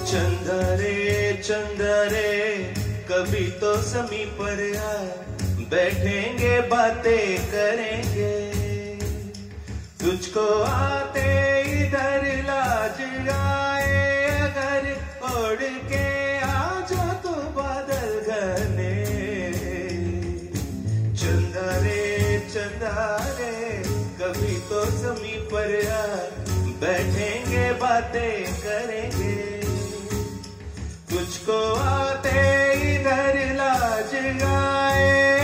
चंदा रे कभी तो समीप पर आ, बैठेंगे बातें करेंगे। तुझको आते इधर लाज आए, अगर ओढ़ के आ जा तो बादल घने। चंदा रे कभी तो समीप पर आ, बैठेंगे बातें करेंगे। तुझको आते इधर लाज आए,